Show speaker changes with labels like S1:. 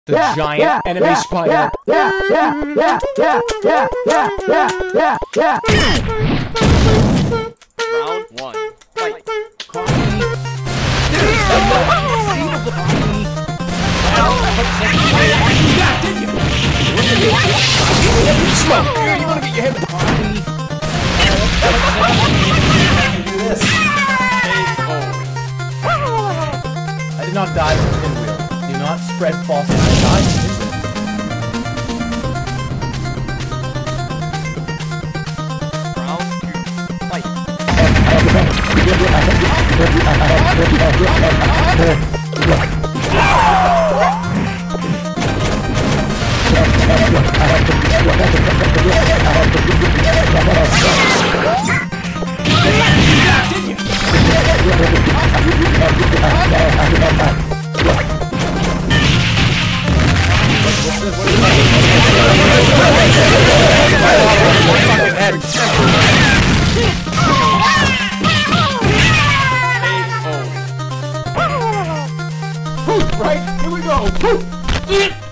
S1: The giant enemy spider.
S2: Round 1. Fight.
S1: Smoke! You wanna get your head I did not die from pinwheel. Do not spread false advertising.
S2: Round 2. Fight.
S1: Right, here we go!